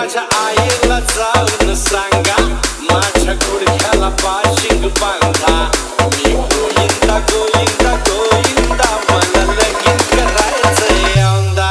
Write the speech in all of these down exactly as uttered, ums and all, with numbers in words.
माझ्या आईला जाऊन सांगा माझ्या गुडघ्याला पाशिंग बांधा मी गोविंदा गोविंदा गोविंदा मला लगीन करायचंय औंदा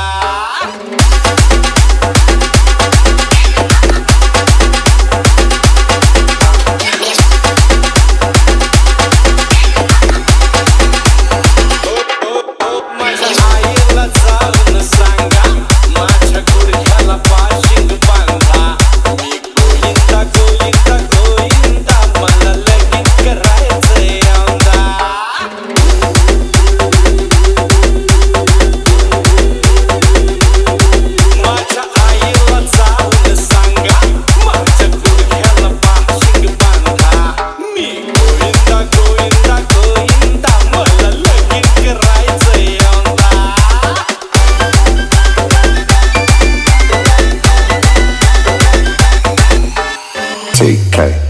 T K